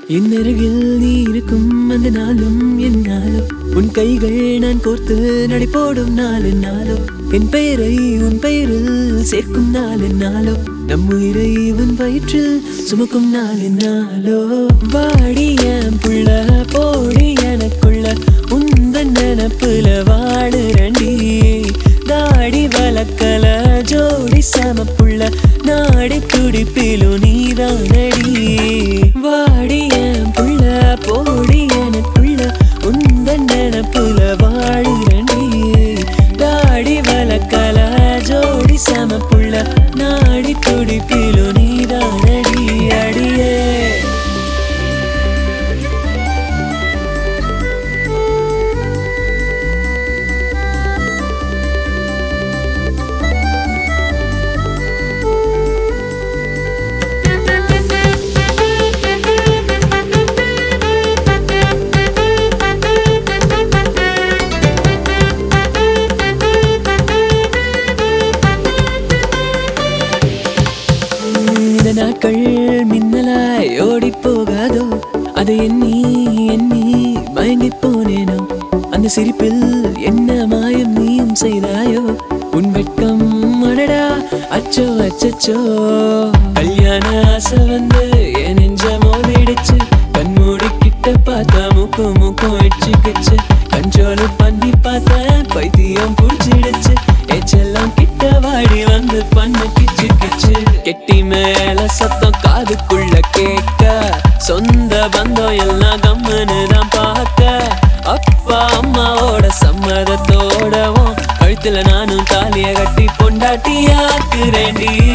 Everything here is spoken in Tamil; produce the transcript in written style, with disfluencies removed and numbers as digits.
என்னருகில் நீ இருக்கும் அந்த நாளும் என்னாலும் உன் கைகள் நான் கோர்த்து நடைபோடும் நாலு நாளும் என் பெயரை உன் பெயரில் சேர்க்கும் நாலு நாளும் நம் உயிரை உன் வயிற்றில் சுமக்கும் நாலு நாளோ வாடிய புள்ள போடி எனக்குள்ள உந்தன் நினப்புல வாடுறண்டி தாடி வளக்கல ஜோடி சமப்புள்ள நாடி துடிப்பிலும் நீதானடி வாடிய புள்ள போடி எனக்குள்ள உந்தன் நினப்புல வாடுறண்டி தாடி வளக்கல ஜோடி சமப்புள்ள நாடி துடிப்பிலும் நீதானடி அடியே நாட்கள் மின்னலாய் ஓடி போகாதோ அதை எண்ணி எண்ணி மயங்கி போனேனோ அந்த சிரிப்பில் என்ன மாயம் நீயும் செய்தாயோ உன் வெட்கம் அடடா அச்சோ அச்சச்சோ கல்யாண ஆசை வந்து என் நெஞ்ச மோதிடுச்சு கண்மூடி கிட்ட பார்த்தா மூக்கும் மூக்கும் இடிச்சுக்கிச்சு கஞ்சோடு பண்ணி பார்த்தேன் பைத்தியம் புடிச்சிடுச்சு ஏச்செல்லாம் கிட்ட வாடி வந்து பண்ணு கிச்சு கிச்சு கெட்டி மேல சத்தம் காதுக்குள்ள கேட்க சொந்த பந்தம் எல்லாம் கம்முன்னு தான் பார்க்க அப்பா அம்மாவோட சம்மதத்தோடவும் கழுத்துல நானும் தாலிய கட்டி பொண்டாட்டியாக்குறேன்டி